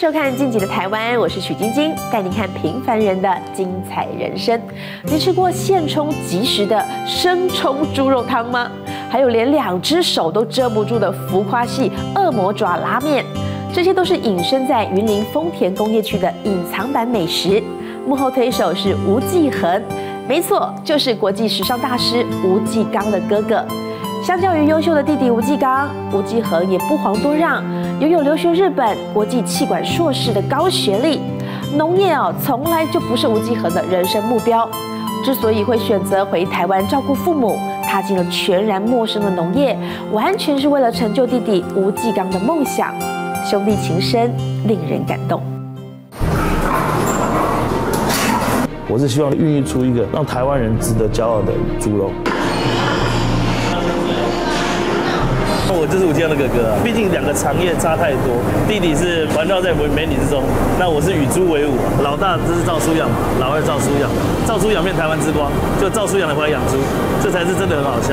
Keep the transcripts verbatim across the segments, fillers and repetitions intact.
收看《晋级的台湾》，我是许晶晶，带你看平凡人的精彩人生。你吃过现冲即食的生冲猪肉汤吗？还有连两只手都遮不住的浮夸系恶魔爪拉面，这些都是隐身在云林丰田工业区的隐藏版美食。幕后推手是吴继恒，没错，就是国际时尚大师吴继刚的哥哥。相较于优秀的弟弟吴继刚，吴继恒也不遑多让，拥有留学日本国际企管硕士的高学历。农业哦，从来就不是吴继恒的人生目标。之所以会选择回台湾照顾父母，踏进了全然陌生的农业，完全是为了成就弟弟吴继刚的梦想。兄弟情深，令人感动。 我是希望孕育出一个让台湾人值得骄傲的猪肉。我就是吴继刚的哥哥啊，毕竟两个产业差太多。弟弟是环绕在美女之中，那我是与猪为伍。老大这是赵书养嘛，老二赵书养，赵书养变台湾之光，就赵书养的回来养猪，这才是真的很好笑。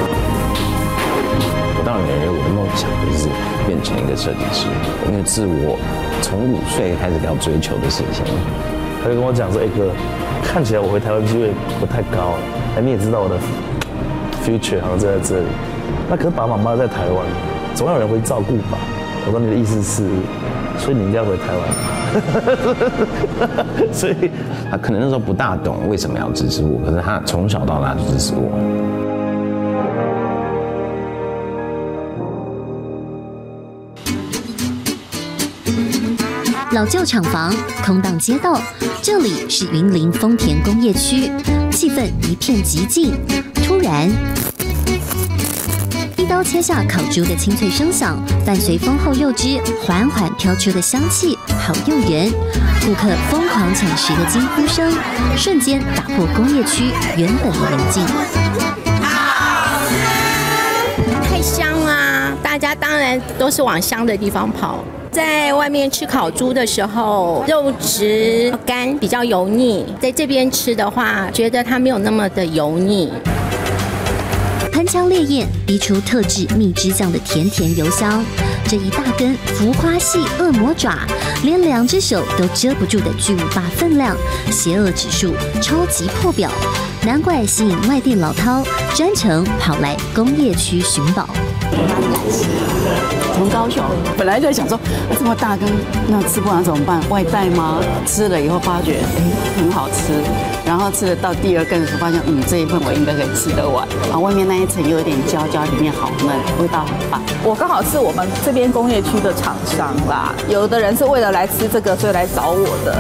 我当然认为我的梦想就是变成一个设计师，因为是我从五岁开始要追求的事情。 他就跟我讲说：“哎哥，看起来我回台湾机会不太高，哎你也知道我的 future 好像在这里。那可是爸爸妈妈在台湾，总要有人会照顾吧？”我说：“你的意思是，所以你应该回台湾。”所以他可能那时候不大懂为什么要支持我，可是他从小到大就支持我。 老旧厂房、空荡街道，这里是云林丰田工业区，气氛一片寂静。突然，一刀切下烤猪的清脆声响，伴随丰厚肉汁缓缓飘出的香气，好诱人。顾客疯狂抢食的惊呼声，瞬间打破工业区原本的宁静。 太香啦！大家当然都是往香的地方跑。在外面吃烤猪的时候，肉质干，比较油腻。在这边吃的话，觉得它没有那么的油腻。 喷枪烈焰逼出特制蜜汁酱的甜甜油香，这一大根浮夸系恶魔爪，连两只手都遮不住的巨无霸分量，邪恶指数超级破表，难怪吸引外地老饕专程跑来工业区寻宝。 从高雄，本来就想说、啊、这么大根，那吃不完怎么办？外带吗？吃了以后发觉，哎，很好吃。然后吃了到第二根的时候，发现，嗯，这一份我应该可以吃得完。然后外面那一层又有点焦焦，里面好嫩，味道很棒。 我刚好是我们这边工业区的厂商啦，有的人是为了来吃这个，所以来找我的。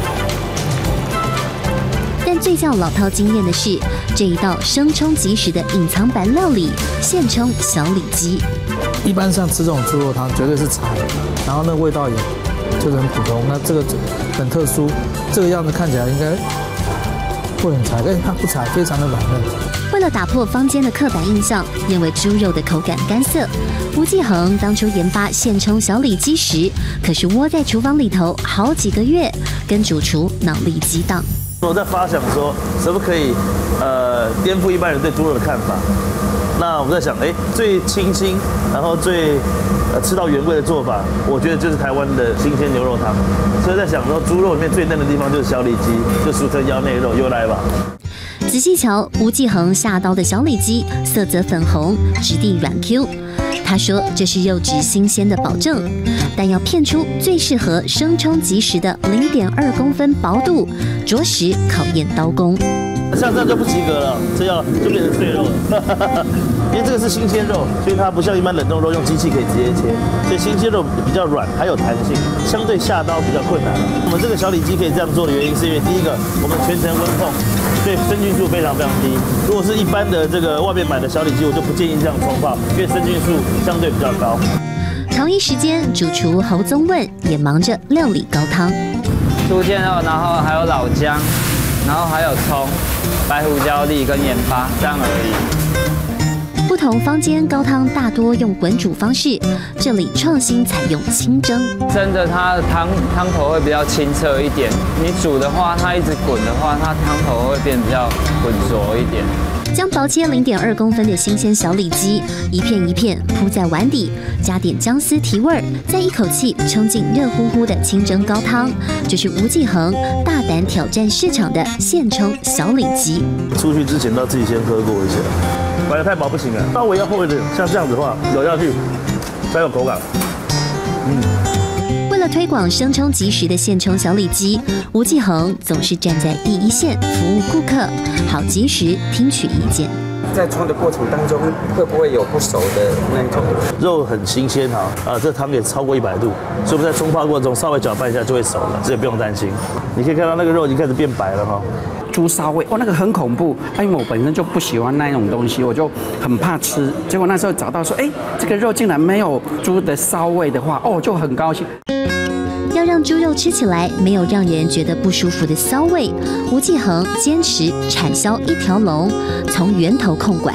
但最叫老饕惊艳的是，这一道生冲即食的隐藏版料理——现冲小里脊。 一般上吃这种猪肉汤绝对是柴，然后那味道也就是很普通。那这个很特殊，这个样子看起来应该会很柴，但是它不柴，非常的软嫩。 为了打破坊间的刻板印象，认为猪肉的口感干涩，吴继恒当初研发现冲小里脊时，可是窝在厨房里头好几个月，跟主厨脑力激荡。 我在发想说，可不可以呃颠覆一般人对猪肉的看法？那我们在想，哎，最清新，然后最呃吃到原味的做法，我觉得就是台湾的新鲜牛肉汤。所以在想说，猪肉里面最嫩的地方就是小里脊，就俗称腰内肉，又来吧。 仔细瞧，吴继恒下刀的小里脊，色泽粉红，质地软 Q。他说这是肉质新鲜的保证，但要片出最适合生冲即食的零点二公分薄度，着实考验刀工。 像这样就不及格了，这要就变成碎肉了。因为这个是新鲜肉，所以它不像一般冷冻肉用机器可以直接切，所以新鲜肉比较软，还有弹性，相对下刀比较困难。我们这个小里脊可以这样做的原因，是因为第一个，我们全程温控，所以生菌数非常非常低。如果是一般的这个外面买的小里脊，我就不建议这样冲泡，因为生菌数相对比较高。 同一时间，主厨侯宗问也忙着料理高汤， 猪腱肉，然后还有老姜，然后还有葱、白胡椒粒跟盐巴，这样而已。 不同坊间高汤大多用滚煮方式，这里创新采用清蒸。 蒸的它的汤汤头会比较清澈一点，你煮的话，它一直滚的话，它汤头会变比较浑浊一点。 将薄切零点二公分的新鲜小里脊一片一片铺在碗底，加点姜丝提味儿，再一口气冲进热乎乎的清蒸高汤，就是吴继恒大胆挑战市场的现冲小里脊。 出去之前都要自己先喝过一下，买的太薄不行啊，稍微要厚一点，像这样子的话咬下去才有口感。嗯。 为了推广生冲即食的现冲小里脊，吴继恒总是站在第一线服务顾客，好及时听取意见。 在冲的过程当中，会不会有不熟的那种？ 肉很新鲜哈，啊，这汤也超过一百度，所以我们在冲泡过程中稍微搅拌一下就会熟了，这也不用担心。你可以看到那个肉已经开始变白了哈。 猪骚味，哦，那个很恐怖，因为我本身就不喜欢那种东西，我就很怕吃。结果那时候找到说，哎，这个肉竟然没有猪的骚味的话，哦，就很高兴。 要让猪肉吃起来没有让人觉得不舒服的骚味，吴继恒坚持产销一条龙，从源头控管。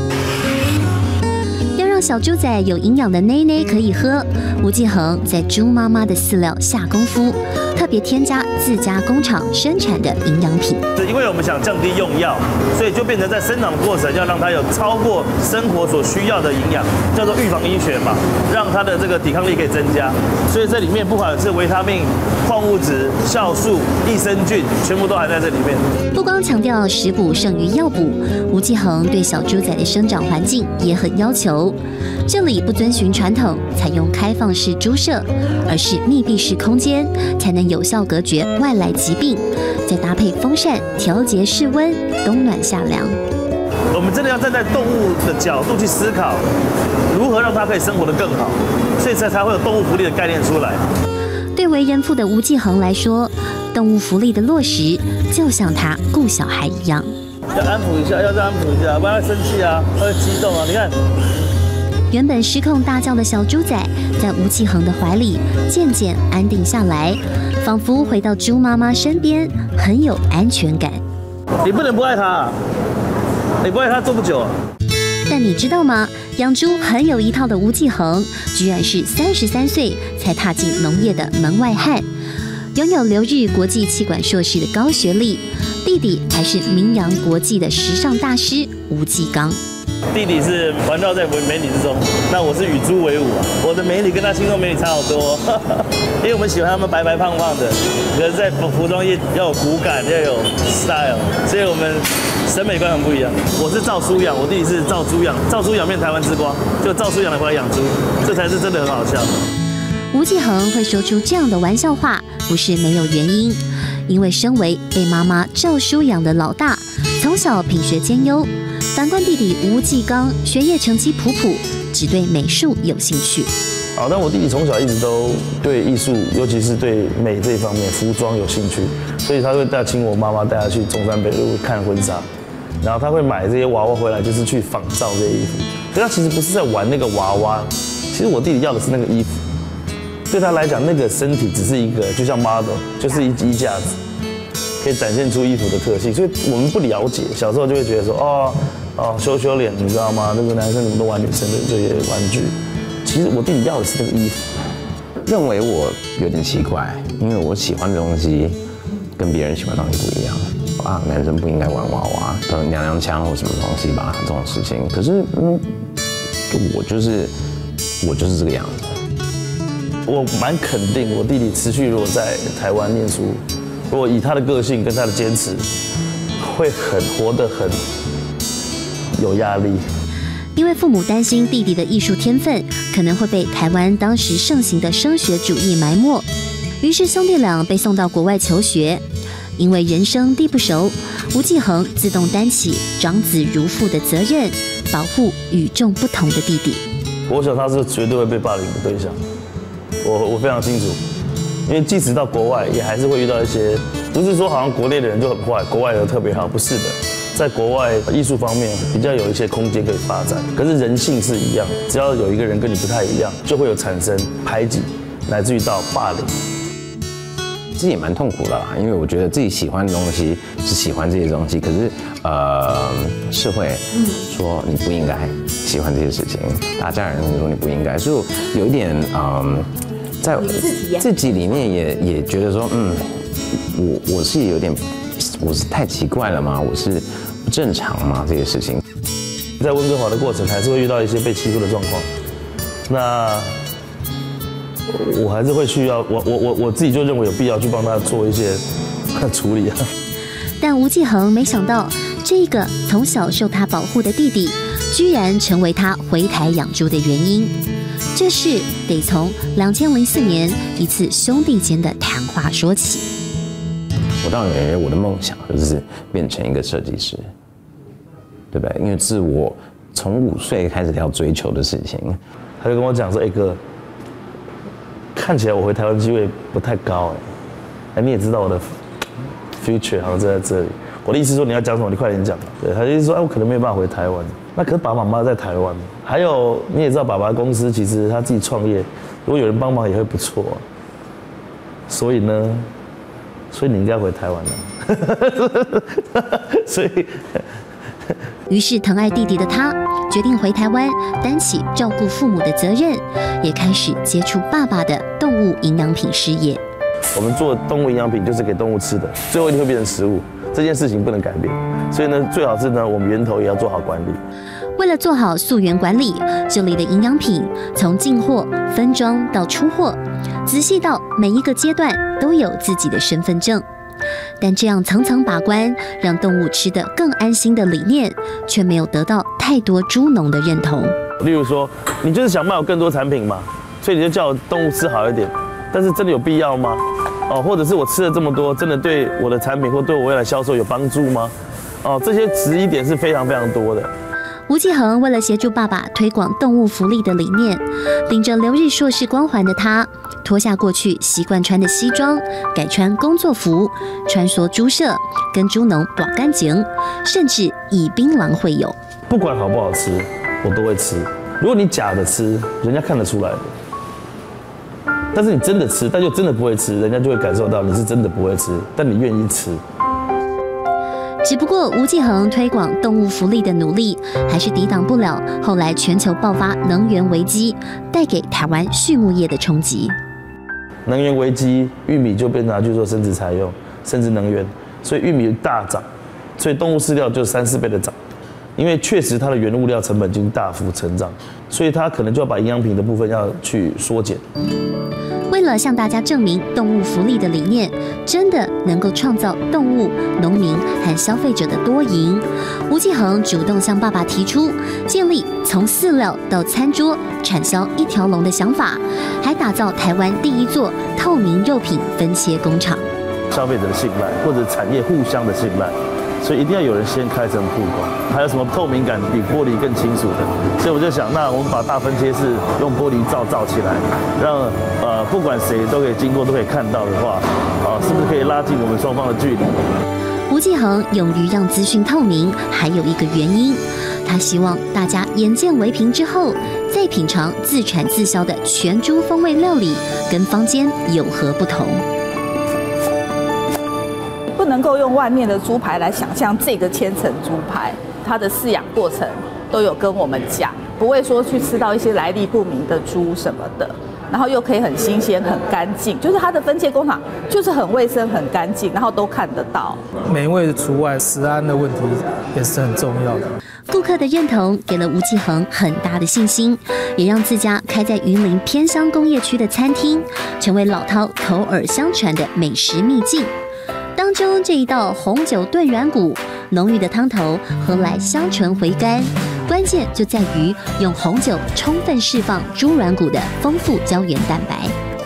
要让小猪仔有营养的奶奶可以喝，吴继恒在猪妈妈的饲料下功夫，特别添加自家工厂生产的营养品。 因为我们想降低用药，所以就变成在生长过程要让它有超过生活所需要的营养，叫做预防医学嘛，让它的这个抵抗力可以增加。所以这里面不管是维他命、矿物质、酵素、益生菌，全部都含在这里面。 不光强调食补胜于药补，吴继恒对小猪仔的生长环境也很要求。这里不遵循传统，采用开放式猪舍，而是密闭式空间，才能有效隔绝外来疾病。再搭配风扇调节室温，冬暖夏凉。 我们真的要站在动物的角度去思考，如何让它可以生活得更好，所以才才会有动物福利的概念出来。 对为人父的吴继恒来说，动物福利的落实就像他顾小孩一样， 要安抚一下，要再安抚一下，不然会生气啊，会激动啊。你看， 原本失控大叫的小猪仔，在吴继恒的怀里渐渐安定下来，仿佛回到猪妈妈身边，很有安全感。 你不能不爱它、啊，你不爱它做不久、啊。 但你知道吗？养猪很有一套的吴继恒，居然是三十三岁才踏进农业的门外汉，拥有留日国际企管硕士的高学历，弟弟还是名扬国际的时尚大师吴继刚。 弟弟是环绕在美女之中，那我是与猪为伍啊！我的美女跟他心中美女差好多，因为我们喜欢他们白白胖胖的，可是在服装业要有骨感，要有 style， 所以我们审美观很不一样。我是照书养，我弟弟是照猪养，照书养变台湾之光，就照书养来回来养猪，这才是真的很好笑。 吴继恒会说出这样的玩笑话，不是没有原因，因为身为被妈妈照书养的老大，从小品学兼优。反观弟弟吴继刚，学业成绩普普，只对美术有兴趣。 好，但我弟弟从小一直都对艺术，尤其是对美这一方面，服装有兴趣，所以他会带请我妈妈带他去中山北路看婚纱，然后他会买这些娃娃回来，就是去仿造这些衣服。可他其实不是在玩那个娃娃，其实我弟弟要的是那个衣服。对他来讲，那个身体只是一个，就像 model， 就是一衣架子，可以展现出衣服的特性。所以我们不了解，小时候就会觉得说，哦。哦，羞羞脸，你知道吗？那个男生怎么都玩女生的这些玩具？其实我弟弟要的是那个衣服。 认为我有点奇怪，因为我喜欢的东西跟别人喜欢的东西不一样啊。男生不应该玩娃娃，可能娘娘腔或什么东西吧，这种事情。可是，嗯，就我就是我就是这个样子。 我蛮肯定，我弟弟持续如果在台湾念书，如果以他的个性跟他的坚持，会很活得很。有压力， 因为父母担心弟弟的艺术天分可能会被台湾当时盛行的升学主义埋没，于是兄弟俩被送到国外求学。因为人生地不熟，吴继恒自动担起长子如父的责任，保护与众不同的弟弟。 我想他是绝对会被霸凌的对象，我我非常清楚，因为即使到国外，也还是会遇到一些，不是说好像国内的人就很坏，国外的特别好，不是的。在国外艺术方面比较有一些空间可以发展，可是人性是一样，只要有一个人跟你不太一样，就会有产生排挤，乃至于到霸凌。 自己也蛮痛苦的啦，因为我觉得自己喜欢的东西是喜欢这些东西，可是呃，社会说你不应该喜欢这些事情，大家人说你不应该，所以有一点嗯，在自己里面也也觉得说，嗯，我我是有点。我是太奇怪了吗？我是不正常吗？这些事情， 在温哥华的过程还是会遇到一些被欺负的状况，那我还是会需要我我我我自己就认为有必要去帮他做一些处理啊。 但吴继恒没想到，这个从小受他保护的弟弟，居然成为他回台养猪的原因。这事得从两千零四年一次兄弟间的谈话说起。 我当然以为我的梦想就是变成一个设计师，对不对？因为是我从五岁开始要追求的事情。 他就跟我讲说：“哎哥，看起来我回台湾机会不太高哎，哎你也知道我的 future 好像在这里。我的意思说你要讲什么，你快点讲。对，他就意思说，哎我可能没有办法回台湾。那可是爸爸妈妈在台湾，还有你也知道，爸爸公司其实他自己创业，如果有人帮忙也会不错。所以呢。”所以你应该回台湾了，所以， 于是疼爱弟弟的他决定回台湾，担起照顾父母的责任，也开始接触爸爸的动物营养品事业。 我们做动物营养品就是给动物吃的，最后一定会变成食物，这件事情不能改变。所以呢，最好是呢，我们源头也要做好管理。 为了做好溯源管理，这里的营养品从进货、分装到出货，仔细到每一个阶段都有自己的身份证。但这样层层把关，让动物吃得更安心的理念，却没有得到太多猪农的认同。 例如说，你就是想卖我更多产品嘛，所以你就叫我动物吃好一点，但是真的有必要吗？哦，或者是我吃了这么多，真的对我的产品或对我未来销售有帮助吗？哦，这些质疑点是非常非常多的。 吴继恒为了协助爸爸推广动物福利的理念，领着留日硕士光环的他，脱下过去习惯穿的西装，改穿工作服，穿梭猪舍，跟猪农把干净，甚至以槟榔会友。 不管好不好吃，我都会吃。如果你假的吃，人家看得出来的。但是你真的吃，但又真的不会吃，人家就会感受到你是真的不会吃，但你愿意吃。 只不过吴继恒推广动物福利的努力，还是抵挡不了后来全球爆发能源危机带给台湾畜牧业的冲击。 能源危机，玉米就被拿去做生殖采用，生殖能源，所以玉米大涨，所以动物饲料就三四倍的涨，因为确实它的原物料成本已经大幅成长，所以它可能就要把营养品的部分要去缩减。 为了向大家证明动物福利的理念真的能够创造动物、农民和消费者的多赢，吴继恒主动向爸爸提出建立从饲料到餐桌产销一条龙的想法，还打造台湾第一座透明肉品分切工厂。 消费者的信赖或者产业互相的信赖，所以一定要有人先开诚布公。还有什么透明感比玻璃更清楚的？所以我就想，那我们把大分切式用玻璃罩罩起来，让呃不管谁都可以经过都可以看到的话，啊、呃，是不是可以拉近我们双方的距离？ 吴继恒勇于让资讯透明，还有一个原因，他希望大家眼见为凭之后，再品尝自产自销的全猪风味料理，跟坊间有何不同？ 不能够用外面的猪排来想象这个千层猪排，它的饲养过程都有跟我们讲，不会说去吃到一些来历不明的猪什么的，然后又可以很新鲜、很干净，就是它的分切工厂就是很卫生、很干净，然后都看得到。 美味除外，食安的问题也是很重要的。 顾客的认同给了吴继恒很大的信心，也让自家开在云林偏乡工业区的餐厅，成为老饕口耳相传的美食秘境。当中这一道红酒炖软骨，浓郁的汤头何来香醇回甘？关键就在于用红酒充分释放猪软骨的丰富胶原蛋白。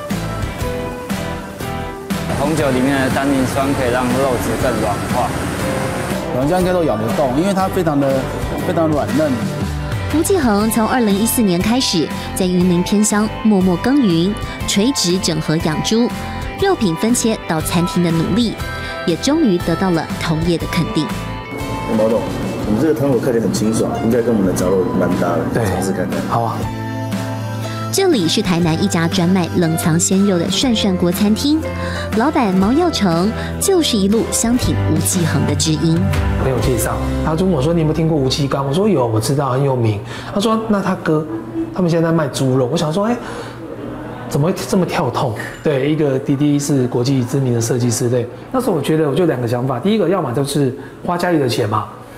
红酒里面的单宁酸可以让肉质更软化， 老人家应该都咬得动，因为它非常的非常软嫩。 吴继恒从二零一四年开始在云林偏乡默默耕耘，垂直整合养猪，肉品分切到餐厅的努力，也终于得到了同业的肯定。 毛董，我们这个汤头看起来很清爽，应该跟我们的杂肉蛮搭的，对，尝试看看。好啊。 这里是台南一家专卖冷藏鲜肉的涮涮锅餐厅，老板毛耀成就是一路相挺吴继恒的知音。 朋友介绍，他就问我说：“你有没有听过吴继刚？”我说：“有，我知道，很有名。”他说：“那他哥，他们现在在卖猪肉。”我想说：“哎。”怎么会这么跳痛？对，一个弟弟是国际知名的设计师，对。那时候我觉得我就两个想法，第一个要么就是花家里的钱嘛，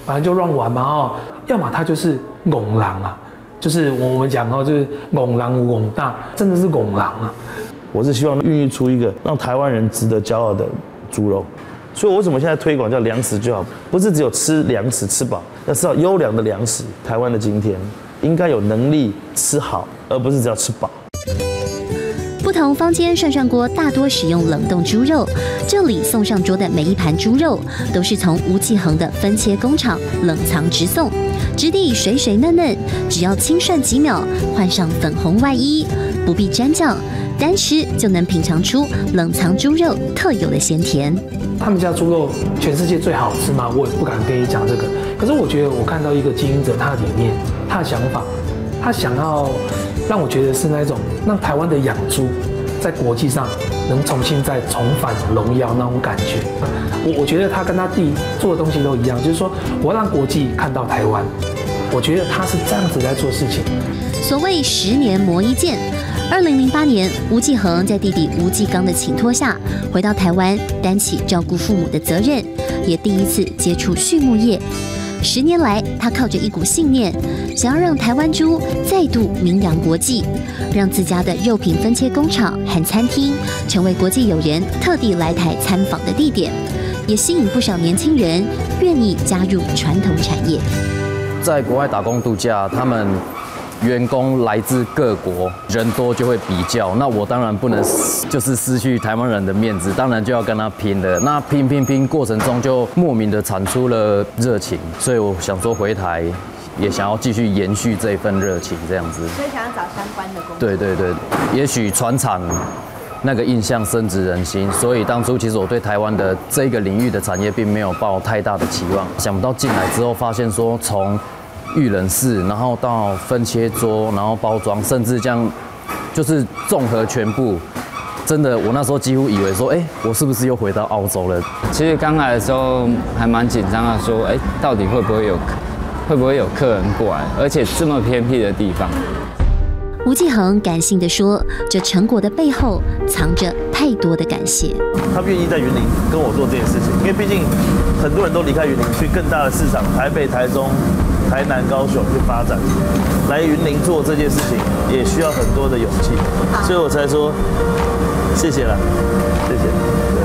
反正就乱玩嘛哦，要么他就是拱狼啊，就是我们讲哦，就是拱狼无拱大，真的是拱狼啊。 我是希望孕育出一个让台湾人值得骄傲的猪肉，所以我为什么现在推广叫粮食就好，不是只有吃粮食吃饱，要吃到优良的粮食。台湾的今天应该有能力吃好，而不是只要吃饱。 不同坊间涮涮锅大多使用冷冻猪肉，这里送上桌的每一盘猪肉都是从吴继恒的分切工厂冷藏直送，质地水水嫩嫩，只要轻涮几秒，换上粉红外衣，不必沾酱，单吃就能品尝出冷藏猪肉特有的鲜甜。 他们家猪肉全世界最好吃吗？我也不敢跟你讲这个。可是我觉得我看到一个经营者他的理念，他的想法，他想要让我觉得是那种让台湾的养猪在国际上能重新再重返荣耀那种感觉。我我觉得他跟他弟做的东西都一样，就是说我让国际看到台湾。我觉得他是这样子在做事情。 所谓十年磨一剑。二零零八年，吴继恒在弟弟吴继刚的请托下，回到台湾，担起照顾父母的责任，也第一次接触畜牧业。十年来，他靠着一股信念，想要让台湾猪再度名扬国际，让自家的肉品分切工厂和餐厅成为国际友人特地来台参访的地点，也吸引不少年轻人愿意加入传统产业。 在国外打工度假，他们员工来自各国，人多就会比较，那我当然不能就是失去台湾人的面子，当然就要跟他拼的。那拼拼拼过程中就莫名的产出了热情，所以我想说回台也想要继续延续这一份热情，这样子。 所以想要找相关的工作。 对对对，也许传产那个印象深植人心，所以当初其实我对台湾的这个领域的产业并没有抱太大的期望，想不到进来之后发现说从育人室，然后到分切桌，然后包装，甚至这样就是综合全部。真的，我那时候几乎以为说，哎、欸，我是不是又回到澳洲了？ 其实刚来的时候还蛮紧张的，说，哎、欸，到底会不会有，会不会有客人过来？而且这么偏僻的地方。 吴继恒感性地说，这成果的背后藏着太多的感谢。 他愿意在云林跟我做这件事情，因为毕竟很多人都离开云林去更大的市场，台北、台中、台南、高雄去发展，来云林做这件事情也需要很多的勇气，所以我才说谢谢啦，谢谢。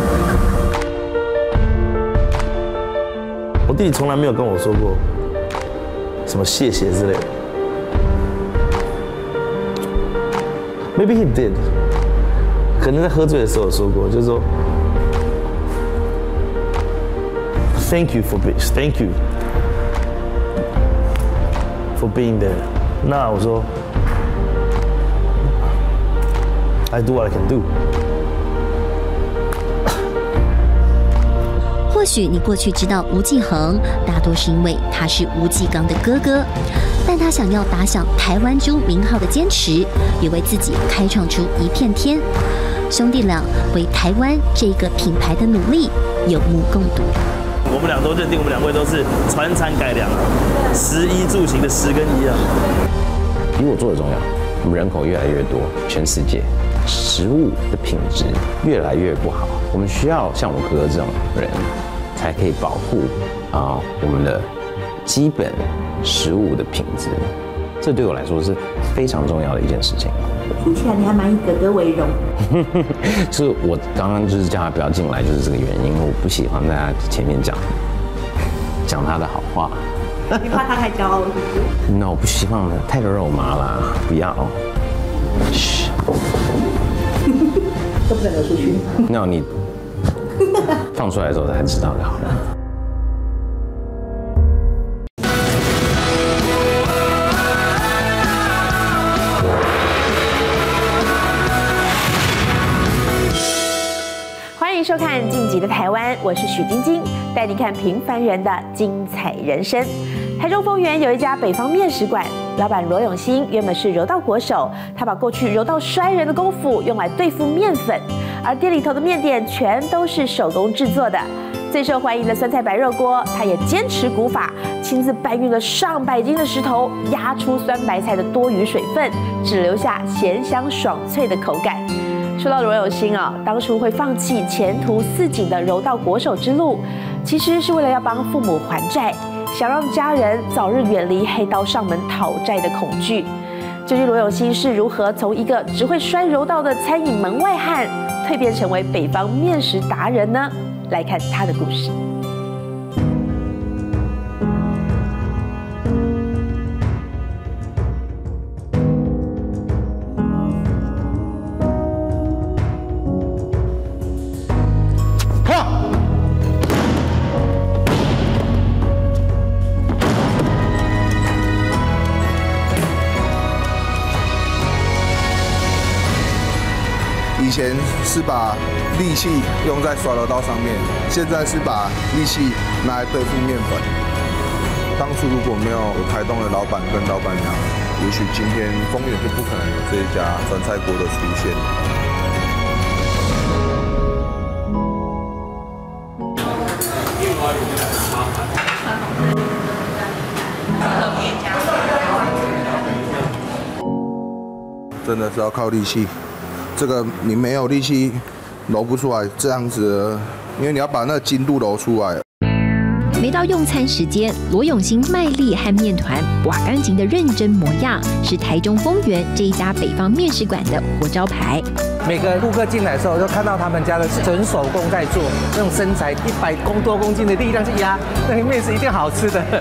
我弟弟从来没有跟我说过什么谢谢之类的。Maybe he did， 可能在喝醉的时候有说过，就是说 ，Thank you for being, Thank you for being there。那我说 ，I do what I can do。 或许你过去知道吴继恒，大多是因为他是吴继刚的哥哥。但他想要打响台湾猪名号的坚持，也为自己开创出一片天。兄弟俩为台湾这个品牌的努力有目共睹。 我们俩都认定，我们两位都是传产改良，食衣住行的食跟衣啊。 比我做的重要。我们人口越来越多，全世界食物的品质越来越不好。我们需要像我哥哥这种人，才可以保护啊、呃、我们的基本食物的品质，这对我来说是非常重要的一件事情。 听起来你还蛮以哥哥为荣。 就是我刚刚就是叫他不要进来，就是这个原因。我不喜欢在他前面讲讲他的好话。 你怕他太骄傲是不是？ 那我不希望太肉麻了，不要。嘘。 都不敢流出去。 那你放出来的时候才知道就好了。 欢迎收看《晋级的台湾》，我是许晶晶，带你看平凡人的精彩人生。台中丰原有一家北方面食馆，老板罗永兴原本是柔道国手，他把过去柔道摔人的功夫用来对付面粉，而店里头的面点全都是手工制作的。最受欢迎的酸菜白肉锅，他也坚持古法，亲自搬运了上百斤的石头，压出酸白菜的多余水分，只留下咸香爽脆的口感。说到罗永兴啊，当初会放弃前途似锦的柔道国手之路，其实是为了要帮父母还债， 想让家人早日远离黑道上门讨债的恐惧。究竟罗永欣是如何从一个只会摔柔道的餐饮门外汉，蜕变成为北方面食达人呢？来看他的故事。 以前是把力气用在刷柔道上面，现在是把力气拿来对付面粉。当初如果没有台东的老板跟老板娘，也许今天丰原就不可能有这一家酸菜锅的出现。真的是要靠力气。这个你没有力气揉不出来，这样子，因为你要把那个筋度揉出来。 每到用餐时间，罗永欣卖力和面团刮干净的认真模样，是台中丰原这一家北方面食馆的活招牌。 每个顾客进来的时候，都看到他们家的纯手工在做，那种身材一百公多公斤的力量去压，那个面是一定好吃的。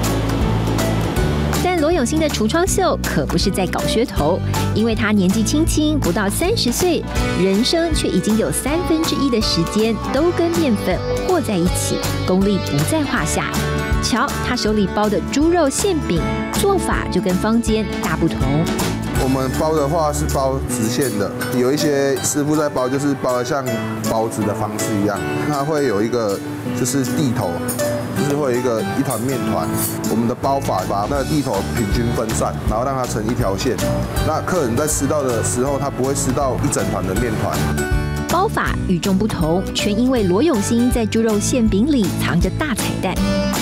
但罗永欣的橱窗秀可不是在搞噱头，因为他年纪轻轻，不到三十岁，人生却已经有三分之一的时间都跟面粉和在一起，功力不在话下。瞧他手里包的猪肉馅饼，做法就跟坊间大不同。 我们包的话是包直线的，有一些师傅在包就是包的像包子的方式一样，它会有一个就是地头。就是会有一个一团面团，我们的包法把那个地头平均分散，然后让它成一条线。那客人在吃到的时候，他不会吃到一整团的面团。 包法与众不同，全因为罗永欣在猪肉馅饼里藏着大彩蛋。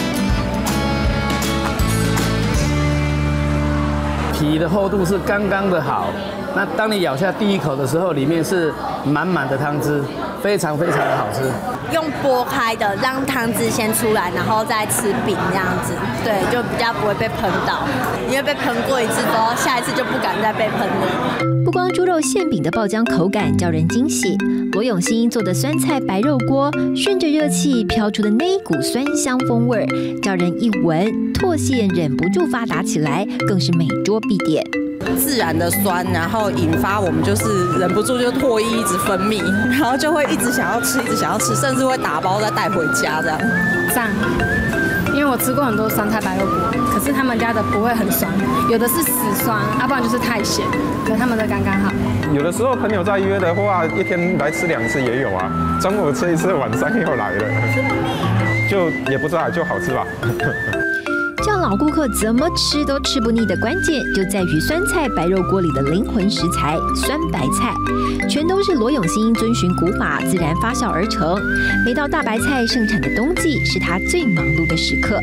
皮的厚度是刚刚的好，那当你咬下第一口的时候，里面是满满的汤汁，非常非常的好吃。 用剥开的，让汤汁先出来，然后再吃饼这样子，对，就比较不会被喷到。因为被喷过一次之后，下一次就不敢再被喷了。 不光猪肉馅饼的爆浆口感叫人惊喜，罗永欣做的酸菜白肉锅，顺着热气飘出的那一股酸香风味，叫人一闻唾腺忍不住发达起来，更是每桌必点。 自然的酸，然后引发我们就是忍不住就唾液一直分泌，然后就会一直想要吃，一直想要吃，甚至会打包再带回家这样。 赞，因为我吃过很多酸菜白肉锅，可是他们家的不会很酸，有的是死酸，要不然就是太咸，可他们的刚刚好。 有的时候朋友在约的话，一天来吃两次也有啊，中午吃一次，晚上又来了，就也不知道就好吃吧。 让老顾客怎么吃都吃不腻的关键，就在于酸菜白肉锅里的灵魂食材酸白菜，全都是罗永欣遵循古法自然发酵而成。每到大白菜盛产的冬季，是他最忙碌的时刻。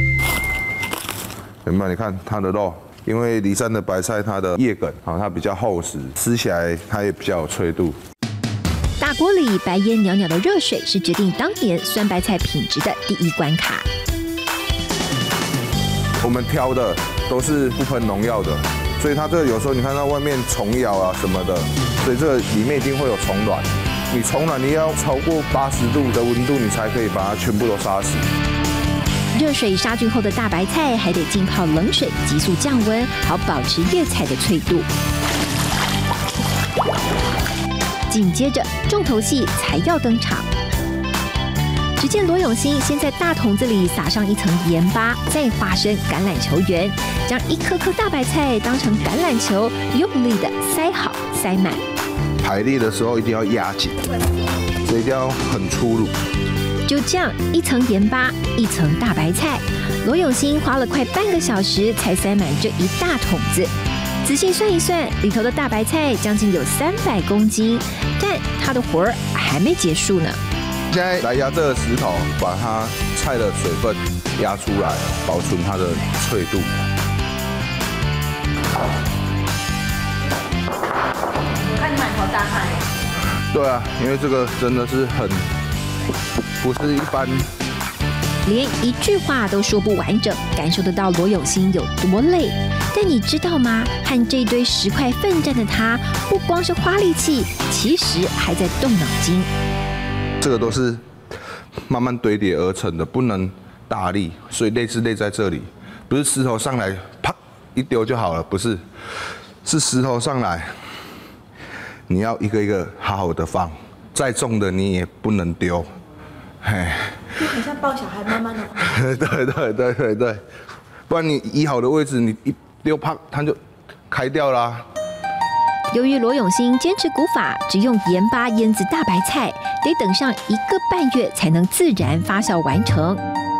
有没有？你看它的肉，因为梨山的白菜它的叶梗啊，它比较厚实，吃起来它也比较有脆度。 大锅里白烟袅袅的热水是决定当年酸白菜品质的第一关卡。 我们挑的都是不喷农药的，所以它这个有时候你看到外面虫咬啊什么的，所以这个里面一定会有虫卵。你虫卵你要超过八十度的温度，你才可以把它全部都杀死。 热水杀菌后的大白菜还得浸泡冷水，急速降温，好保持叶菜的脆度。紧接着重头戏才要登场。只见罗永欣先在大桶子里撒上一层盐巴，再花生橄榄球圆，将一颗颗大白菜当成橄榄球，用力的塞好塞满。 排列的时候一定要压紧，所以一定要很粗鲁。 就这样，一层盐巴，一层大白菜，罗永欣花了快半个小时才塞满这一大桶子。仔细算一算，里头的大白菜将近有三百公斤，但他的活儿还没结束呢。 现在来压这个石头，把它菜的水分压出来，保存它的脆度。 我看你满头大汗。 对啊，因为这个真的是很不是一般连一句话都说不完整，感受得到罗永欣有多累。但你知道吗？和这堆石块奋战的他，不光是花力气，其实还在动脑筋。 这个都是慢慢堆叠而成的，不能大力，所以累是累在这里，不是石头上来啪一丢就好了，不是，是石头上来，你要一个一个好好的放，再重的你也不能丢，嘿， 就很像抱小孩，慢慢的。 对对对对对，不然你移好的位置，你一丢啪，它就开掉啦。 由于罗永欣坚持古法，只用盐巴腌制大白菜，得等上一个半月才能自然发酵完成。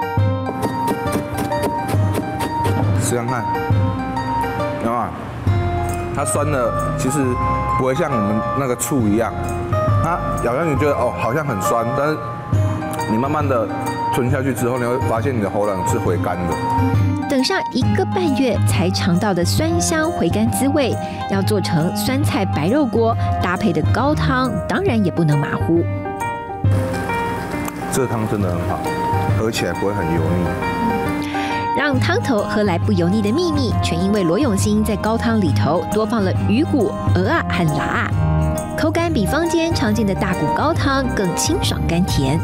试看看，有没有？它酸的其实不会像我们那个醋一样，它咬下去觉得哦好像很酸，但是你慢慢的吞下去之后，你会发现你的喉咙是回甘的。 等上一个半月才尝到的酸香回甘滋味，要做成酸菜白肉锅搭配的高汤，当然也不能马虎。 这汤真的很好，喝起来不会很油腻。 让汤头喝来不油腻的秘密，全因为罗永欣在高汤里头多放了鱼骨、鹅啊和辣啊，口感比坊间常见的大骨高汤更清爽甘甜。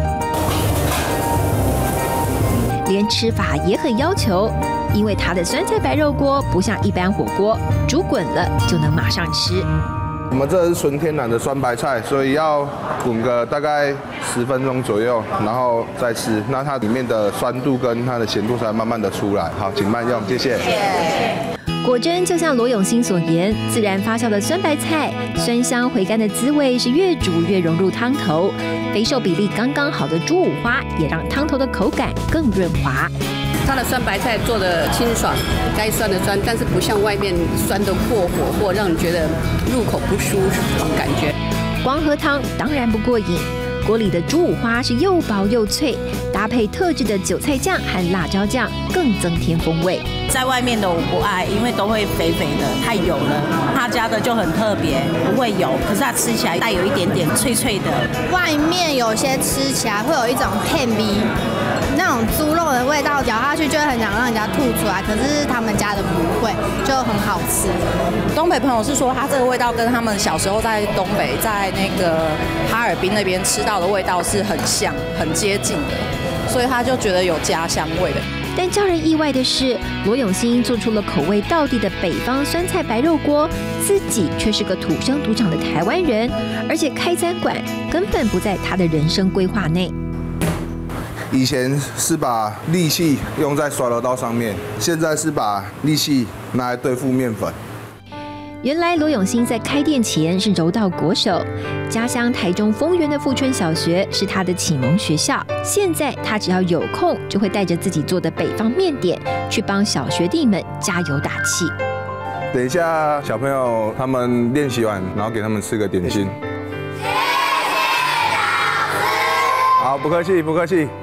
连吃法也很要求，因为它的酸菜白肉锅不像一般火锅，煮滚了就能马上吃。 我们这是纯天然的酸白菜，所以要滚个大概十分钟左右，然后再吃。那它里面的酸度跟它的咸度才慢慢的出来。好，请慢用，谢谢。 果真就像罗永欣所言，自然发酵的酸白菜，酸香回甘的滋味是越煮越融入汤头。肥瘦比例刚刚好的猪五花，也让汤头的口感更润滑。 它的酸白菜做的清爽，该酸的酸，但是不像外面酸的过火或让你觉得入口不舒服这种感觉。 光喝汤当然不过瘾，锅里的猪五花是又薄又脆，搭配特制的韭菜酱和辣椒酱，更增添风味。 在外面的我不爱，因为都会肥肥的，太油了。他家的就很特别，不会油，可是它吃起来带有一点点脆脆的。 外面有些吃起来会有一种片味，那种猪肉的味道，咬下去就会很想让人家吐出来。可是他们家的不会，就很好吃。 东北朋友是说，它这个味道跟他们小时候在东北，在那个哈尔滨那边吃到的味道是很像、很接近的，所以他就觉得有家乡味的。 但叫人意外的是，罗永欣做出了口味道地的北方酸菜白肉锅，自己却是个土生土长的台湾人，而且开餐馆根本不在他的人生规划内。 以前是把力气用在刷楼道上面，现在是把力气拿来对付面粉。 原来罗永欣在开店前是柔道国手，家乡台中丰原的富春小学是他的启蒙学校。现在他只要有空，就会带着自己做的北方面点，去帮小学弟们加油打气。 等一下，小朋友他们练习完，然后给他们吃个点心。谢谢老师。好，不客气，不客气。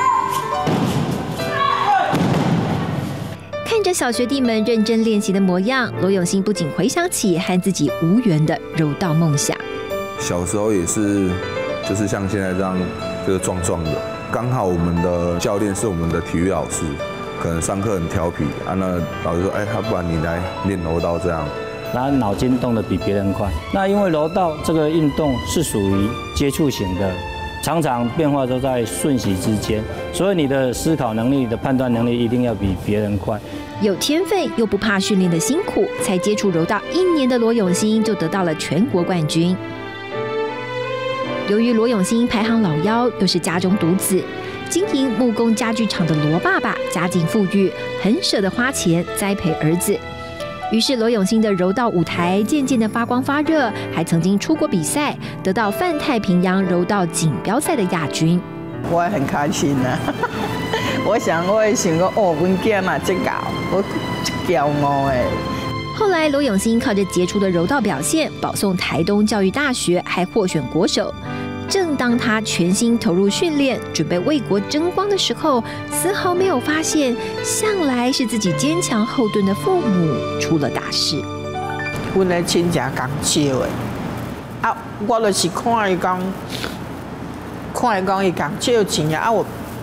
看着小学弟们认真练习的模样，罗永欣不仅回想起和自己无缘的柔道梦想。 小时候也是，就是像现在这样，就是壮壮的。刚好我们的教练是我们的体育老师，可能上课很调皮啊，那老师说，哎，要不然你来练柔道这样。 他脑筋动得比别人快。那因为柔道这个运动是属于接触型的，常常变化都在瞬息之间，所以你的思考能力、你的判断能力一定要比别人快。 有天分又不怕训练的辛苦，才接触柔道一年的罗永欣就得到了全国冠军。由于罗永欣排行老幺，又是家中独子，经营木工家具厂的罗爸爸家境富裕，很舍得花钱栽培儿子。于是罗永欣的柔道舞台渐渐的发光发热，还曾经出国比赛，得到泛太平洋柔道锦标赛的亚军。 我也很开心啊！我想我也想说，哦，阮囝嘛这个，我骄傲诶。 后来罗永欣靠着杰出的柔道表现，保送台东教育大学，还获选国手。正当他全心投入训练，准备为国争光的时候，丝毫没有发现，向来是自己坚强后盾的父母出了大事。 阮的亲戚讲笑的，啊，我就是看伊讲，看伊讲伊讲笑钱啊，我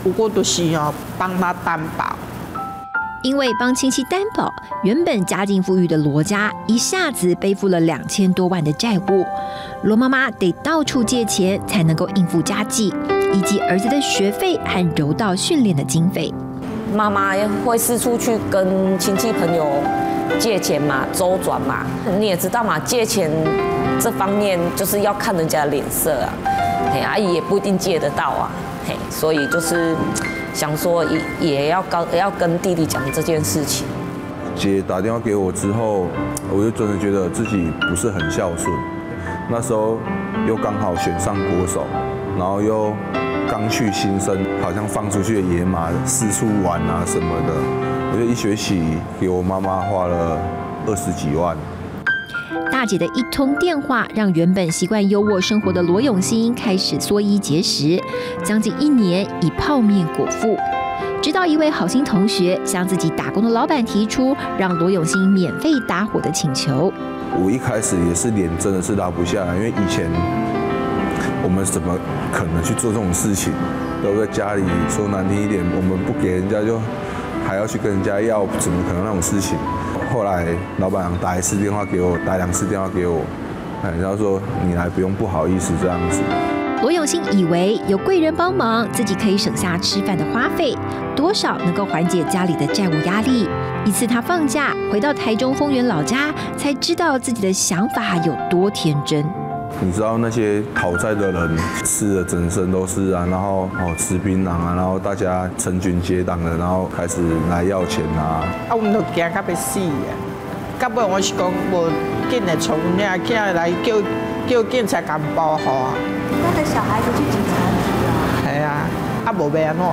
不过就是哦，帮他担保。 因为帮亲戚担保，原本家境富裕的罗家一下子背负了两千多万的债务。罗妈妈得到处借钱才能够应付家计，以及儿子的学费和柔道训练的经费。 妈妈会四处去跟亲戚朋友借钱嘛，周转嘛。你也知道嘛，借钱这方面就是要看人家的脸色啊，嘿，阿姨也不一定借得到啊，嘿，所以就是想说也也要跟也要跟弟弟讲这件事情。 姐打电话给我之后，我就真的觉得自己不是很孝顺。那时候又刚好选上国手，然后又刚去新生，好像放出去的野马，四处玩啊什么的。我就一学期给我妈妈花了二十几万。 大姐的一通电话，让原本习惯优渥生活的罗永兴开始缩衣节食，将近一年以泡面果腹。直到一位好心同学向自己打工的老板提出让罗永兴免费打火的请求。 我一开始也是脸真的是拉不下来，因为以前我们怎么可能去做这种事情？都在家里说难听一点，我们不给人家就还要去跟人家要，怎么可能那种事情？后来老板娘打一次电话给我，打两次电话给我，然后说你来不用不好意思这样子。 罗永兴以为有贵人帮忙，自己可以省下吃饭的花费，多少能够缓解家里的债务压力。一次他放假回到台中丰原老家，才知道自己的想法有多天真。 你知道那些讨债的人吃的整身都是啊，然后哦吃槟榔啊，然后大家成群结党的，然后开始来要钱啊。 啊，我们都惊到要死啊！到尾我是讲无紧的从那起来叫叫警察干保护啊。 带着小孩子去警察局啊？ 系啊，啊无要安怎？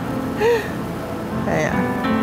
系啊。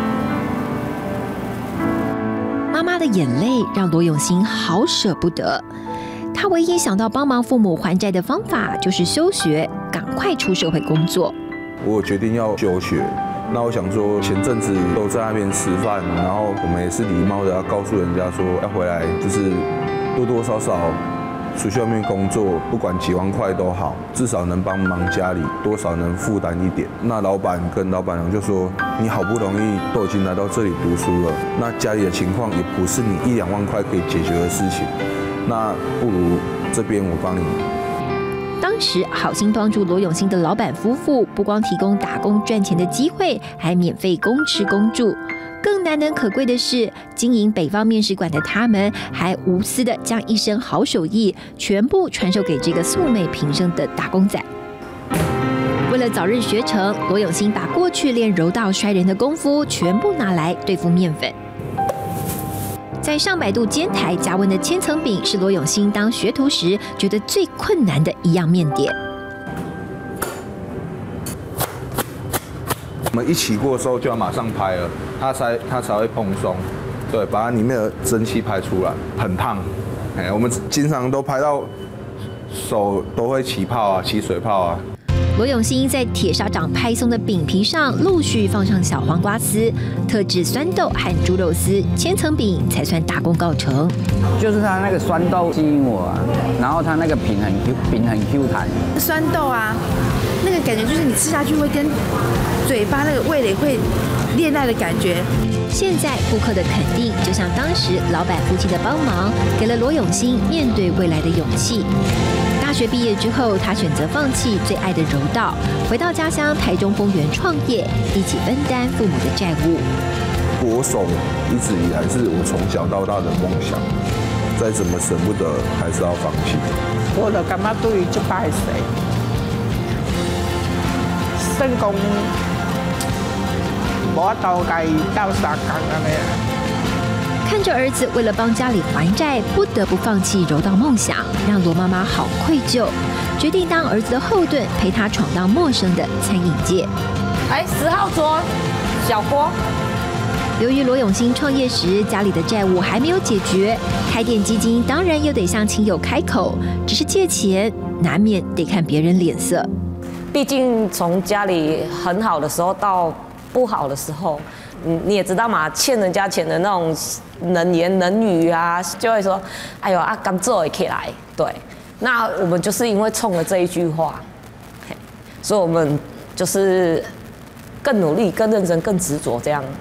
妈妈的眼泪让罗永兴好舍不得。他唯一想到帮忙父母还债的方法就是休学，赶快出社会工作。 我决定要休学，那我想说前阵子都在那边吃饭，然后我们也是礼貌的要告诉人家说要回来，就是多多少少出去外面工作，不管几万块都好，至少能帮忙家里，多少能负担一点。那老板跟老板娘就说，你好不容易都已经来到这里读书了，那家里的情况也不是你一两万块可以解决的事情。那不如这边我帮你。 当时好心帮助罗永兴的老板夫妇，不光提供打工赚钱的机会，还免费供吃供住。更难能可贵的是，经营北方面食馆的他们，还无私的将一身好手艺全部传授给这个素昧平生的打工仔。为了早日学成，罗永兴把过去练柔道摔人的功夫全部拿来对付面粉。在上百度煎台加温的千层饼是罗永兴当学徒时觉得最困难的一样面点。 我们一起过的时候就要马上拍了，它才它才会蓬松，对，把它里面的蒸汽排出来，很烫。哎，我们经常都拍到手都会起泡啊，起水泡啊。 罗永兴在铁砂掌拍松的饼皮上陆续放上小黄瓜丝、特制酸豆和猪肉丝，千层饼才算大功告成。 就是它那个酸豆吸引我啊，然后它那个饼很 Q， 饼很 Q 弹。 酸豆啊，那个感觉就是你吃下去会跟嘴巴那个味蕾会恋爱的感觉。 现在顾客的肯定，就像当时老板夫妻的帮忙，给了罗永兴面对未来的勇气。大学毕业之后，他选择放弃最爱的柔道，回到家乡台中丰原创业，一起分担父母的债务。 国手一直以来是我从小到大的梦想，再怎么舍不得，还是要放弃。 我就感觉对于这摆事，算讲无法度甲伊斗相共安尼啊。 看着儿子为了帮家里还债，不得不放弃柔道梦想，让罗妈妈好愧疚，决定当儿子的后盾，陪他闯荡陌生的餐饮界。 哎，十号桌，小锅。 由于罗永兴创业时家里的债务还没有解决，开店基金当然又得向亲友开口，只是借钱难免得看别人脸色。 毕竟从家里很好的时候到不好的时候，你你也知道嘛，欠人家钱的那种冷言冷语啊，就会说，哎呦啊，刚做也可以来。对，那我们就是因为冲了这一句话，所以我们就是更努力、更认真、更执着这样。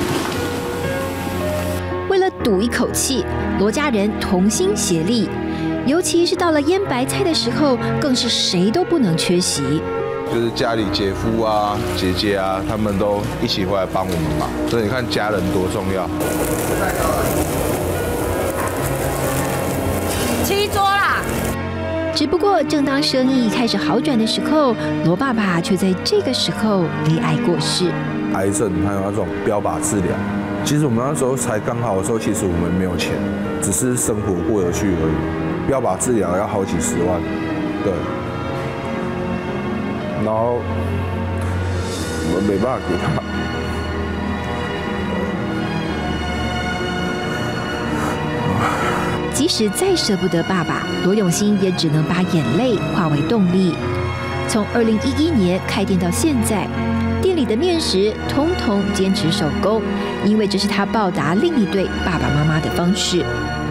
为了赌一口气，罗家人同心协力，尤其是到了腌白菜的时候，更是谁都不能缺席。 就是家里姐夫啊、姐姐啊，他们都一起回来帮我们忙，所以你看家人多重要。 七桌啦！ 只不过，正当生意开始好转的时候，罗爸爸却在这个时候离癌过世。 癌症还有那种标靶治疗，其实我们那时候才刚好的时候，其实我们没有钱，只是生活过得去而已。标靶治疗要好几十万，对。然后我们没办法给他。 即使再舍不得爸爸，罗永新也只能把眼泪化为动力。从二零一一年开店到现在，店里的面食通通坚持手工，因为这是他报答另一对爸爸妈妈的方式。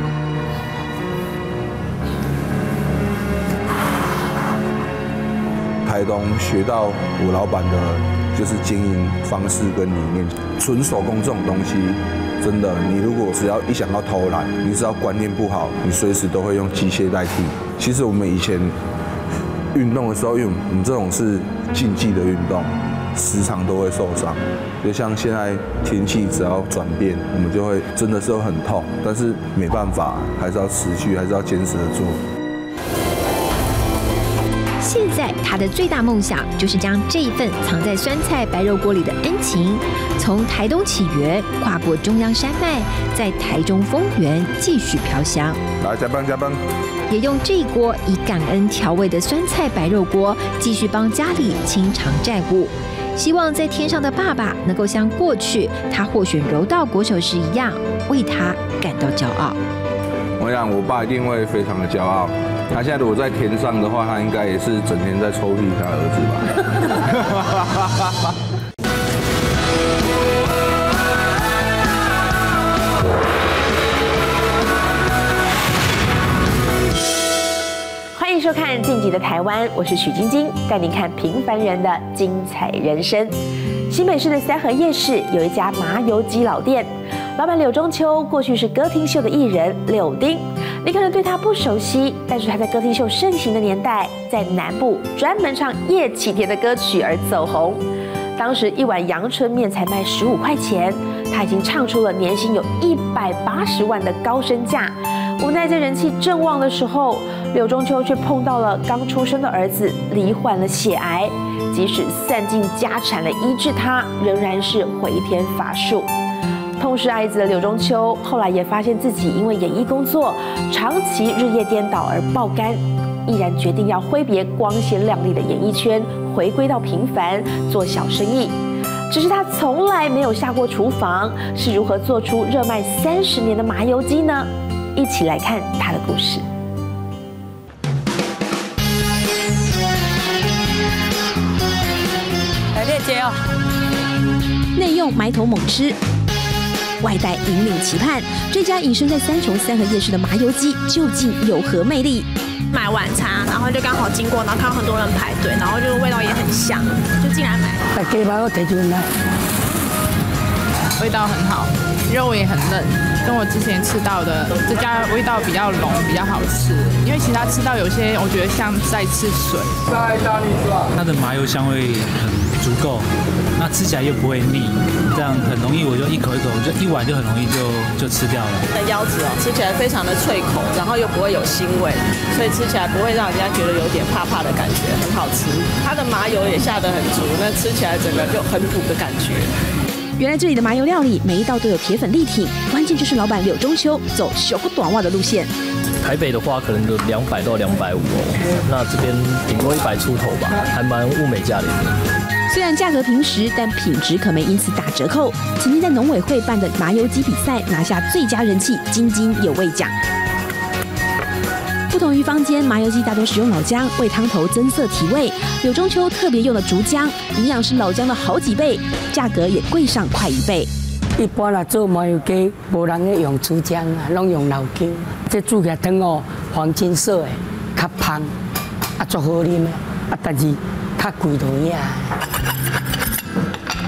台东学到我老板的就是经营方式跟理念，纯手工这种东西。真的，你如果只要一想到偷懒，你只要观念不好，你随时都会用机械代替。其实我们以前运动的时候，因为我们这种是竞技的运动，时常都会受伤。就像现在天气只要转变，我们就会真的是会很痛，但是没办法，还是要持续，还是要坚持的做。 现在他的最大梦想就是将这一份藏在酸菜白肉锅里的恩情，从台东起源，跨过中央山脉，在台中丰原继续飘香。 来，加班加班！ 也用这一锅以感恩调味的酸菜白肉锅，继续帮家里清偿债务。希望在天上的爸爸能够像过去他获选柔道国手时一样，为他感到骄傲。 我想我爸一定会非常的骄傲。他现在如果在天上的话，他应该也是整天在抽屉他儿子吧。 欢迎收看《晋级的台湾》，我是许晶晶，带您看平凡人的精彩人生。新北市的三和夜市有一家麻油鸡老店，老板柳中秋过去是歌厅秀的艺人柳丁。你可能对他不熟悉，但是他在歌厅秀盛行的年代，在南部专门唱叶启田的歌曲而走红。当时一碗阳春面才卖十五块钱，他已经唱出了年薪有一百八十万的高身价。无奈在人气正旺的时候，柳中秋却碰到了刚出生的儿子罹患了血癌，即使散尽家产来医治他，仍然是回天乏术。痛失爱子的柳中秋，后来也发现自己因为演艺工作长期日夜颠倒而爆肝，毅然决定要挥别光鲜亮丽的演艺圈，回归到平凡做小生意。只是他从来没有下过厨房，是如何做出热卖三十年的麻油鸡呢？一起来看他的故事。 来链接哦， 内用埋头猛吃。外带引领期盼，这家隐身在三重三和夜市的麻油鸡究竟有何魅力？ 买晚餐，然后就刚好经过，然后看到很多人排队，然后就味道也很香，就进来买。 来给把我提出来， 味道很好，肉也很嫩，跟我之前吃到的这家味道比较浓，比较好吃。因为其他吃到有些，我觉得像在吃水。 它的麻油香味很足够，那吃起来又不会腻，这样很容易，我就一口一口，我就一碗就很容易就就吃掉了。 的腰子哦，吃起来非常的脆口，然后又不会有腥味，所以吃起来不会让人家觉得有点怕怕的感觉，很好吃。它的麻油也下得很足，那吃起来整个就很补的感觉。 原来这里的麻油料理每一道都有铁粉力挺，关键就是老板柳中秋走小不短袜的路线。 台北的话可能就两百到两百五哦，那这边顶多一百出头吧，还蛮物美价廉的。 虽然价格平实，但品质可没因此打折扣。曾经在农委会办的麻油鸡比赛拿下最佳人气津津有味奖。不同于坊间麻油鸡大多使用老姜为汤头增色提味，柳中秋特别用了竹姜，营养是老姜的好几倍，价格也贵上快一倍。 一般啦做麻油鸡，无人咧用竹姜啊，拢用老姜。这煮起来汤哦，黄金色的，较香，啊足好啉的，啊但是较贵就呀。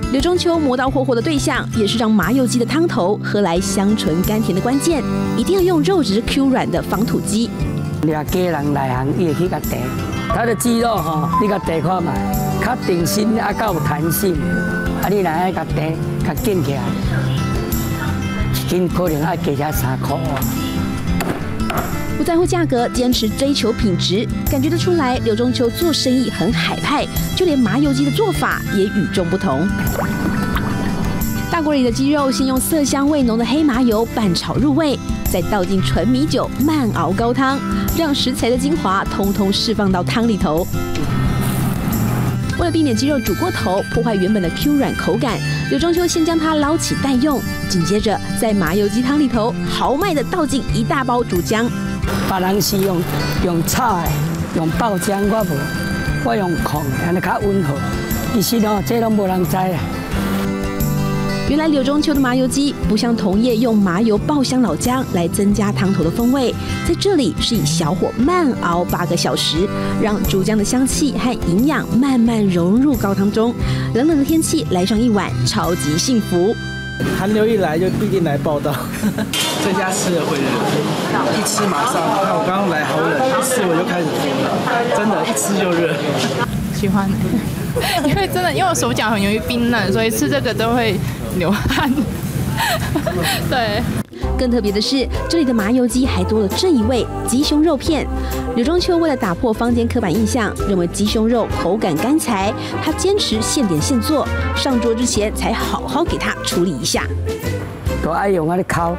刘中秋磨刀霍霍的对象，也是让麻油鸡的汤头喝来香醇甘甜的关键，一定要用肉质 Q 软的仿土鸡。 掠家人来行，伊会去甲地，它的鸡肉吼，你甲地看嘛，较定心啊，较有弹性，啊，你若爱甲地甲建起来，一斤可能要加起三块。 不在乎价格，坚持追求品质，感觉得出来，刘中秋做生意很海派，就连麻油鸡的做法也与众不同。大锅里的鸡肉先用色香味浓的黑麻油拌炒入味，再倒进纯米酒慢熬高汤，让食材的精华通通释放到汤里头。为了避免鸡肉煮过头，破坏原本的 Q 软口感，刘中秋先将它捞起待用，紧接着在麻油鸡汤里头豪迈的倒进一大包煮姜。 别人是用用炒的，用爆浆，我无，我用控的，安尼较温和。其实哦，这拢无人知啊。 原来刘中秋的麻油鸡不像同业用麻油爆香老姜来增加汤头的风味，在这里是以小火慢熬八个小时，让竹姜的香气和营养慢慢融入高汤中。冷冷的天气来上一碗，超级幸福。 寒流一来就必定来报道，这家吃了会热，一吃马上。看我刚刚来好冷，一吃我就开始脱了，真的，一吃就热。 喜欢，因为真的，因为我手脚很容易冰冷，所以吃这个都会流汗。对。 更特别的是，这里的麻油鸡还多了这一味鸡胸肉片。刘中秋为了打破坊间刻板印象，认为鸡胸肉口感干柴，他坚持现点现做，上桌之前才好好给它处理一下。 都爱用安尼烤。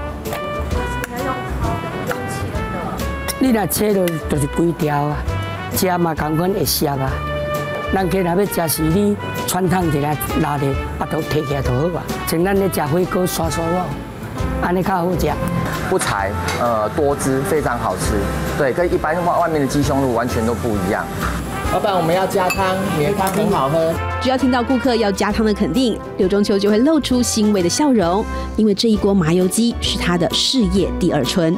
你若切就就是规条啊，食嘛同款会涩啊。人客若要食时，你穿烫一下，拉咧巴肚摕起来就好啊。像咱咧食火锅涮涮肉。安尼较好吃， 不柴，呃，多汁，非常好吃。对，跟一般外外面的鸡胸肉完全都不一样。 老板，我们要加汤，你的汤很好喝。 只要听到顾客要加汤的肯定，刘中秋就会露出欣慰的笑容，因为这一锅麻油鸡是他的事业第二春。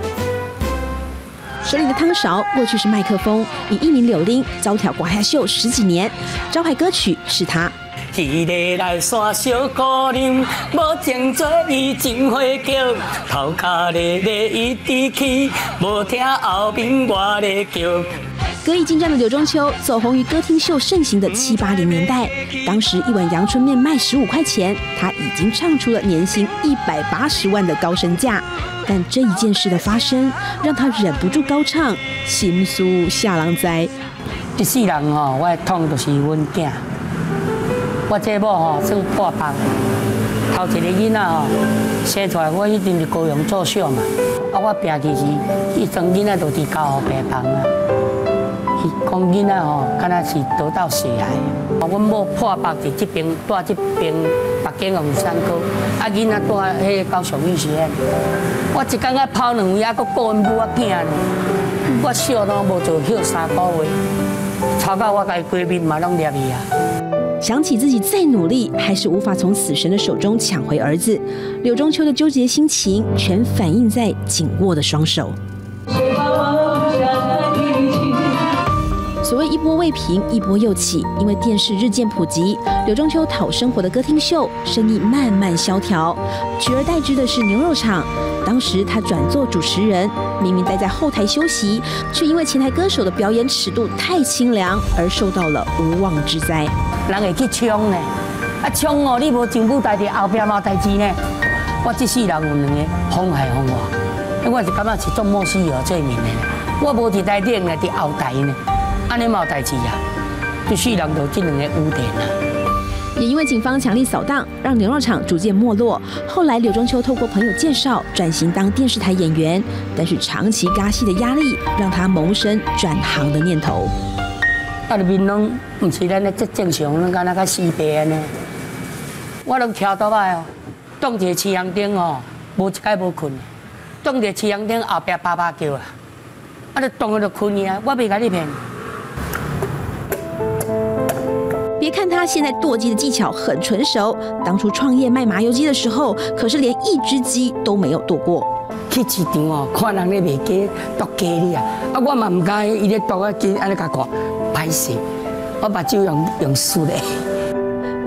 手里的汤勺过去是麦克风，以一名柳丁招条刮下秀十几年，招牌歌曲是他。 一个来山小姑娘，无情做伊真花轿，头壳咧咧一直去，无听后面我咧叫。 歌艺精湛的刘中秋走红于歌厅秀盛行的七八零年代，当时一碗阳春面卖十五块钱，他已经唱出了年薪一百八十万的高身价。但这一件事的发生，让他忍不住高唱“心事下人知”。 一世人吼，我的痛就是阮囝。我这某吼做半帮，头一个囡仔吼生出来，我一定是高雄做小嘛。啊，我病其实，伊装囡仔都伫家后病房啊。伊讲囡仔吼，敢若是得到血癌。啊，阮某破腹伫这边，住这边北京红山科，啊囡仔住迄个高雄医学院。我一工仔跑两位，还佫顾阮母仔囝呢。我小拢无做休三个月，吵到我家闺蜜嘛拢抓伊啊。 想起自己再努力，还是无法从死神的手中抢回儿子，刘中秋的纠结心情全反映在紧握的双手。所谓一波未平，一波又起，因为电视日渐普及，刘中秋讨生活的歌厅秀生意慢慢萧条，取而代之的是牛肉场。当时他转做主持人，明明待在后台休息，却因为前台歌手的表演尺度太清凉，而受到了无妄之灾。 人会去冲呢，啊冲哦！你无上舞台，伫后壁嘛有代志呢。我这世人有两个风海风我，我是感觉是做莫须有罪名的。我无伫台顶呢，伫后台呢，安尼嘛有代志啊。这世人就这两个污点啊。 也因为警方强力扫荡，让牛肉场逐渐没落。后来刘中秋透过朋友介绍转型当电视台演员，但是长期尬戏的压力让他萌生转行的念头。 啊，入面拢唔是咱咧，即正常，拢敢若较死白安尼。我拢徛倒来哦，挡一个饲羊灯哦，无一摆无困。挡一个饲羊灯后壁叭叭叫啊，啊，就挡了就困去啊，我袂甲你骗。 别看他现在剁鸡的技巧很纯熟，当初创业卖麻油鸡的时候，可是连一只鸡都没有剁过。 去市场哦，看人咧卖鸡剁鸡哩啊，啊，我嘛唔敢，伊咧剁啊鸡安尼甲看。歹势，我目睭用用输的。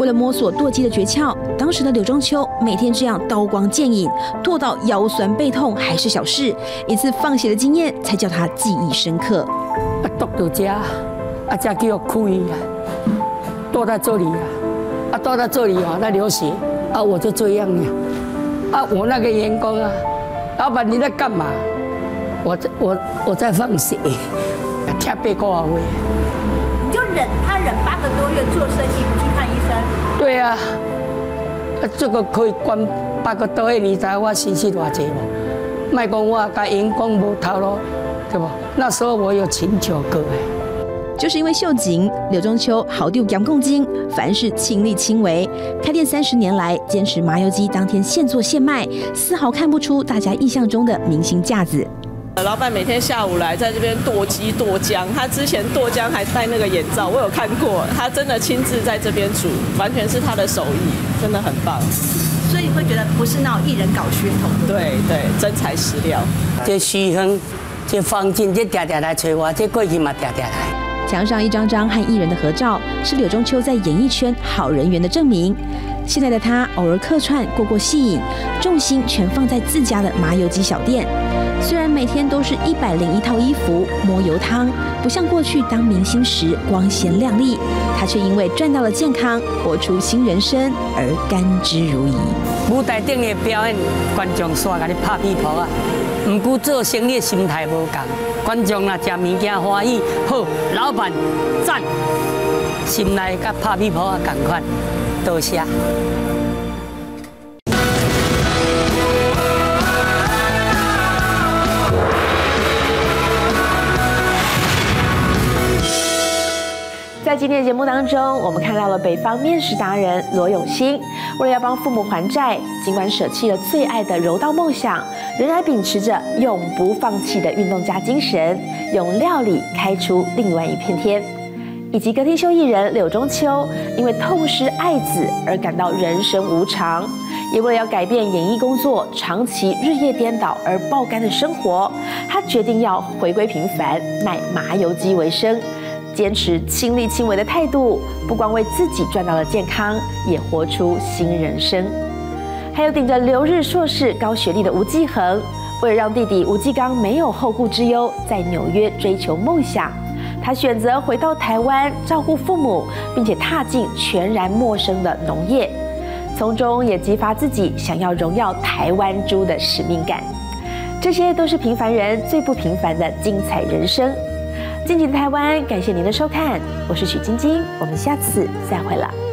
为了摸索剁鸡的诀窍，当时的柳中秋每天这样刀光剑影，剁到腰酸背痛还是小事，一次放血的经验才叫他记忆深刻。 啊，剁到这，啊，这叫开啊，剁到这里啊，啊，剁到这里啊，那流血，啊，我就这样呀，啊，我那个员工啊，老板你在干嘛？我在我我在放血，贴背高啊喂。 你就忍他忍八个多月做生意不去看医生？ 对啊，啊这个可以关八个多月，你知我薪水多少钱吗？卖讲我甲员工无头路，对不？那时候我有请九个哎。 就是因为秀景，柳中秋好丢阳共金，凡事亲力亲为。开店三十年来，坚持麻油鸡当天现做现卖，丝毫看不出大家印象中的明星架子。 老板每天下午来在这边剁鸡剁姜，他之前剁姜还戴那个眼罩，我有看过，他真的亲自在这边煮，完全是他的手艺，真的很棒。 所以会觉得不是那种艺人搞噱头。 对对，真材实料。 这徐恒，这方进，这嗲嗲来找我，这过去嘛嗲嗲来。 墙上一张张和艺人的合照，是柳中秋在演艺圈好人缘的证明。现在的他偶尔客串过过戏瘾，重心全放在自家的麻油鸡小店。虽然每天都是一百零一套衣服摸油汤，不像过去当明星时光鲜亮丽，他却因为赚到了健康，活出新人生而甘之如饴。 舞台顶的表演，观众煞甲你拍屁股啊！唔过做生意的心态无同，观众若食物件欢喜，好，老板赞，心内甲拍屁股啊同款，多谢。 在今天的节目当中，我们看到了北方面食达人罗永兴，为了要帮父母还债，尽管舍弃了最爱的柔道梦想，仍然秉持着永不放弃的运动家精神，用料理开出另外一片天。以及歌厅秀艺人柳中秋，因为痛失爱子而感到人生无常，也为了要改变演艺工作长期日夜颠倒而爆肝的生活，他决定要回归平凡，卖麻油鸡为生。坚持亲力亲为的态度，不光为自己赚到了健康，也活出新人生。还有顶着留日硕士高学历的吴继恒，为了让弟弟吴继刚没有后顾之忧，在纽约追求梦想，他选择回到台湾照顾父母，并且踏进全然陌生的农业，从中也激发自己想要荣耀台湾猪的使命感。这些都是平凡人最不平凡的精彩人生。晋级的台湾，感谢您的收看，我是许晶晶，我们下次再会了。